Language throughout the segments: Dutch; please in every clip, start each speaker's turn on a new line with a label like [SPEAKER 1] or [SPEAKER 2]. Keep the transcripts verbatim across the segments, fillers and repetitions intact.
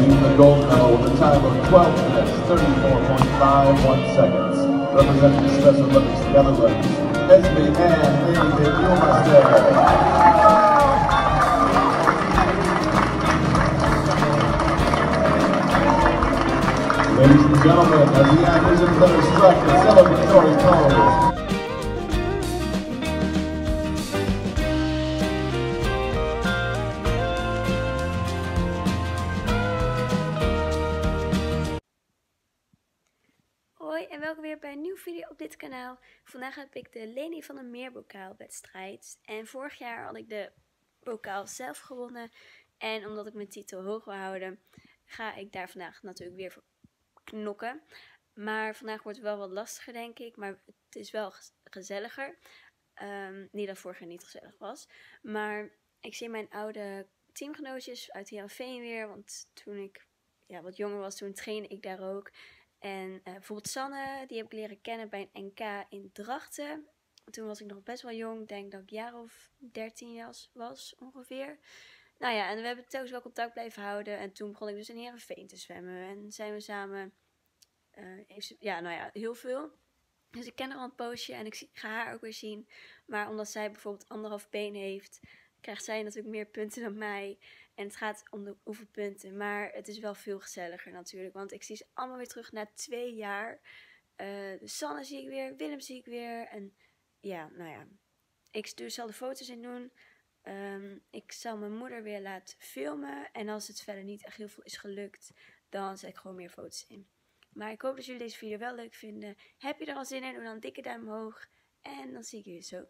[SPEAKER 1] winning the gold medal with a time of twelve minutes, thirty-four point five one seconds. Representing the Special Olympics Netherlands, Esme Ann Lady Ilmaster. Ladies and gentlemen, as the actors and feathers strike the celebratory pose.
[SPEAKER 2] Hoi en welkom weer bij een nieuwe video op dit kanaal. Vandaag heb ik de Leni van der Meer bokaalwedstrijd. En vorig jaar had ik de bokaal zelf gewonnen. En omdat ik mijn titel hoog wil houden, ga ik daar vandaag natuurlijk weer voor knokken. Maar vandaag wordt het wel wat lastiger, denk ik. Maar het is wel gezelliger. Um, niet dat vorig jaar niet gezellig was. Maar ik zie mijn oude teamgenootjes uit Heerenveen weer. Want toen ik ja, wat jonger was, toen trainde ik daar ook. En uh, bijvoorbeeld Sanne, die heb ik leren kennen bij een N K in Drachten. Toen was ik nog best wel jong. Ik denk dat ik een jaar of dertien was, was ongeveer. Nou ja, en we hebben telkens wel contact blijven houden. En toen begon ik dus in Heerenveen te zwemmen. En zijn we samen, uh, heeft ze, ja, nou ja, heel veel. Dus ik ken haar al een poosje en ik zie, ga haar ook weer zien. Maar omdat zij bijvoorbeeld anderhalf been heeft, krijgt zij natuurlijk meer punten dan mij. En het gaat om de oefenpunten. Maar het is wel veel gezelliger natuurlijk. Want ik zie ze allemaal weer terug na twee jaar. Uh, dus Sanne zie ik weer, Willem zie ik weer. En ja, nou ja, ik stuur zal de foto's in doen. Um, ik zal mijn moeder weer laten filmen. En als het verder niet echt heel veel is gelukt, dan zet ik gewoon meer foto's in. Maar ik hoop dat jullie deze video wel leuk vinden. Heb je er al zin in? Doe dan een dikke duim omhoog. En dan zie ik jullie zo.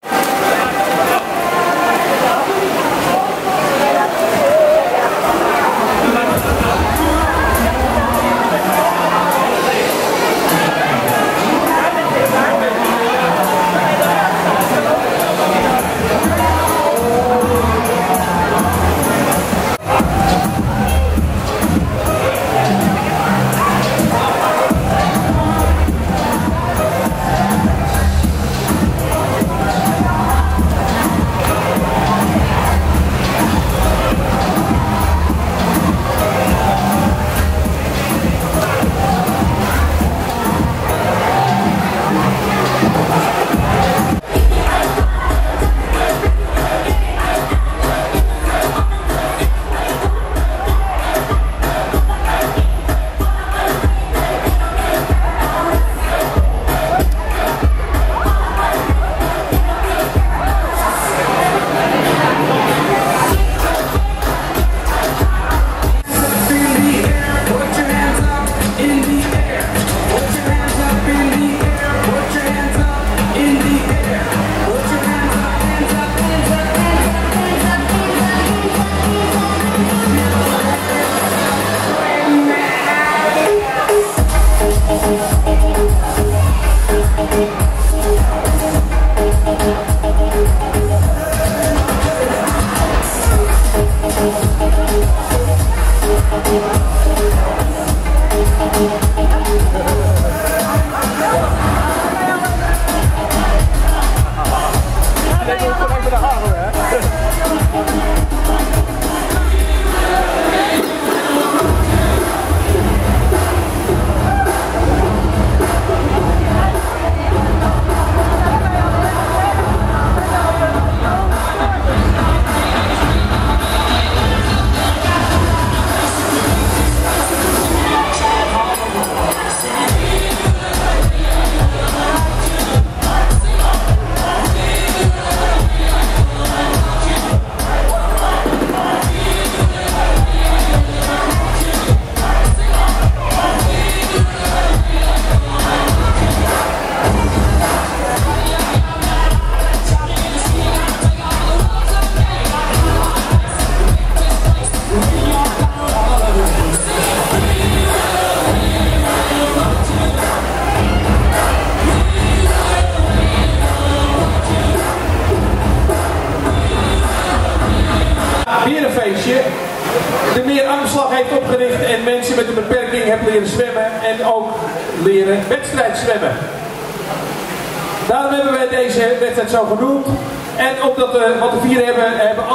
[SPEAKER 3] de Meer Armslag heeft opgericht en mensen met een beperking hebben leren zwemmen en ook leren wedstrijdzwemmen. Daarom hebben wij deze wedstrijd zo genoemd. En omdat we wat te vieren hebben, hebben alle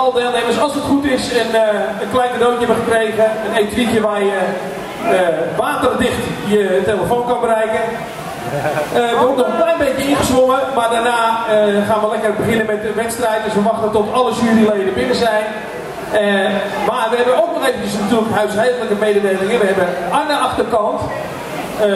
[SPEAKER 3] alle deelnemers, als het goed is, een, uh, een klein cadeautje hebben gekregen. Een etuietje waar je uh, waterdicht je telefoon kan bereiken. Uh, er wordt nog een klein beetje ingezwommen, maar daarna uh, gaan we lekker beginnen met de wedstrijd. Dus we wachten tot alle juryleden binnen zijn. Uh, maar we hebben ook nog eventjes natuurlijk huishoudelijke mededelingen. We hebben aan de achterkant. Uh,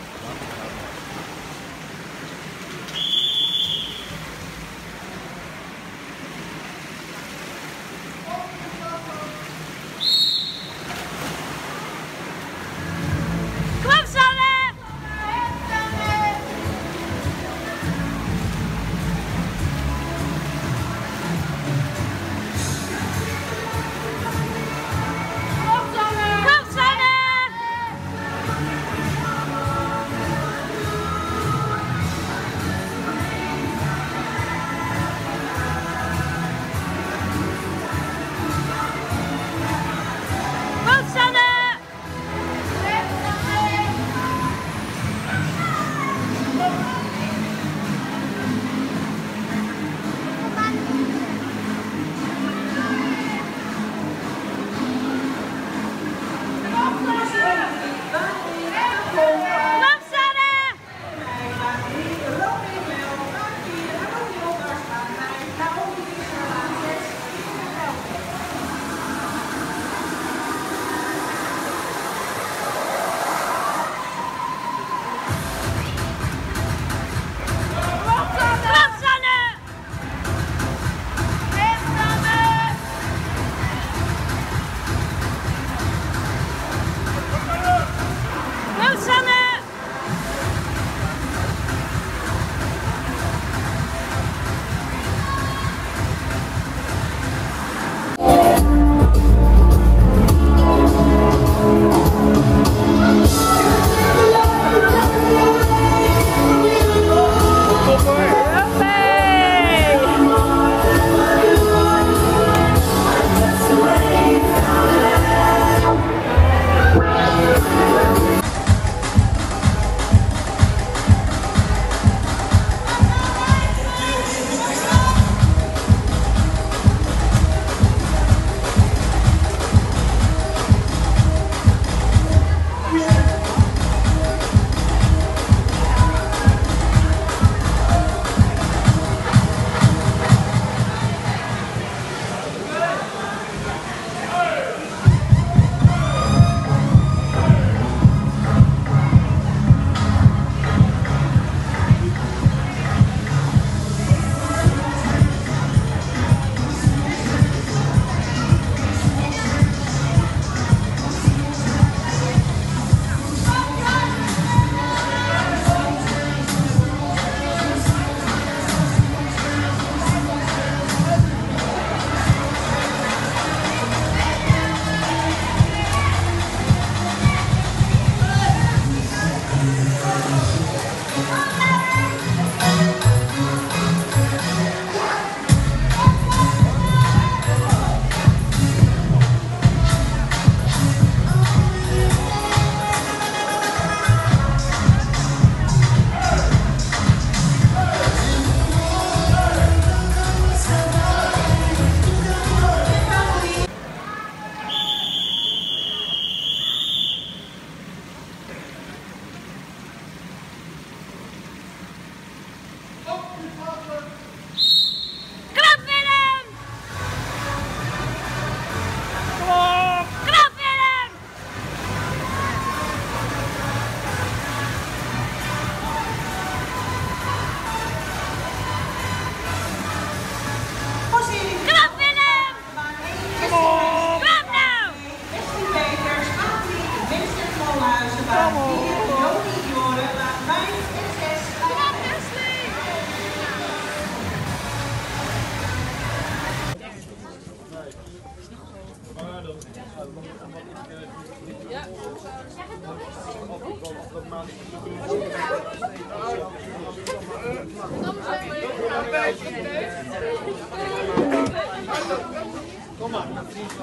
[SPEAKER 4] Kom maar.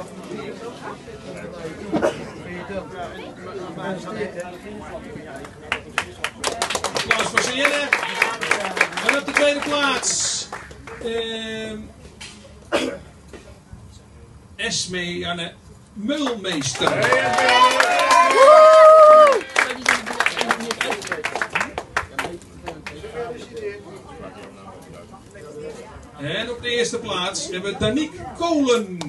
[SPEAKER 4] Applaus voor z'n heren. En op de tweede plaats. Uh, Esme Janne Meulmeester. En op de eerste plaats hebben we Danique Kolen.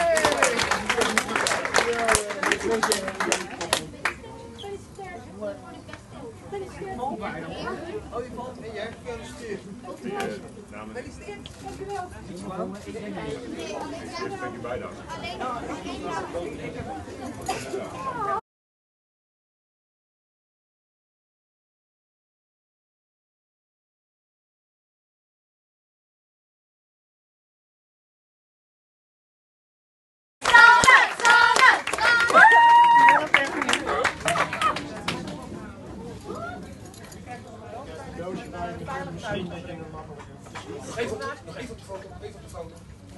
[SPEAKER 4] Nog even, nog even op de foto, nog even op de foto.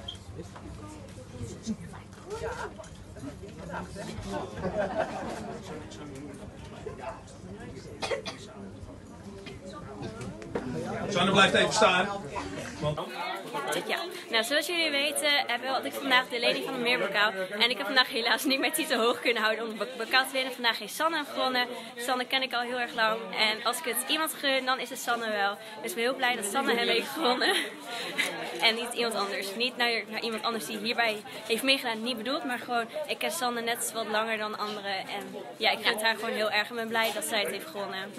[SPEAKER 4] Sanne blijft even staan. Want...
[SPEAKER 2] Ja, nou zoals jullie weten heb had ik vandaag de Leni van de Meerbokaal. En ik heb vandaag helaas niet mijn titel hoog kunnen houden om de bokaal te winnen. Vandaag heeft Sanne hem gewonnen. Sanne ken ik al heel erg lang. En als ik het iemand gun, dan is het Sanne wel. Dus ik ben heel blij dat Sanne hem heeft gewonnen. En niet iemand anders. Niet naar, naar iemand anders die hierbij heeft meegedaan. Niet bedoeld, maar gewoon ik ken Sanne net wat langer dan anderen. En ja, ik vind haar gewoon heel erg en ben blij dat zij het heeft gewonnen.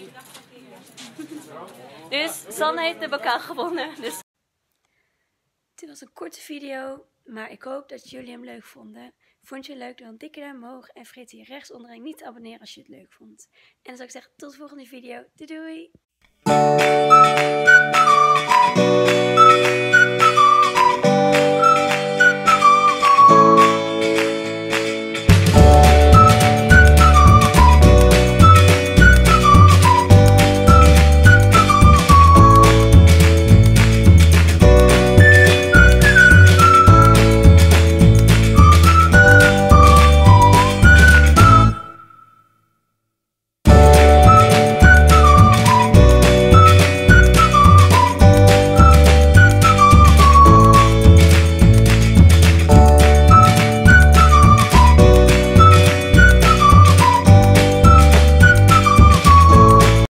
[SPEAKER 2] Dus Sanne heeft de bokaal gewonnen. Dus... Dit was een korte video, maar ik hoop dat jullie hem leuk vonden. Vond je het leuk? Doe dan een dikke duim omhoog en vergeet hier rechts onderin niet te abonneren als je het leuk vond. En dan zou ik zeggen tot de volgende video. Doei doei!